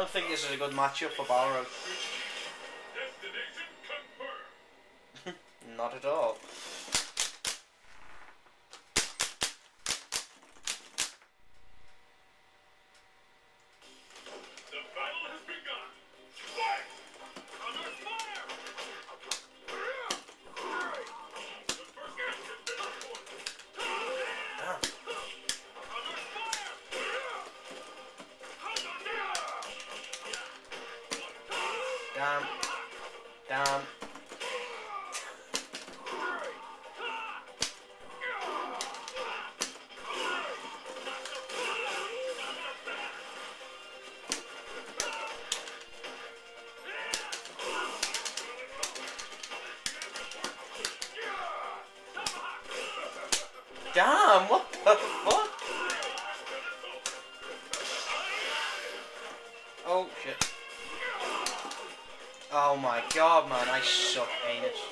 don't think this is a good matchup for Balrog. Not at all. Damn. Damn. Damn, what the fuck? Oh shit. Oh my god, man, I suck, ain't it?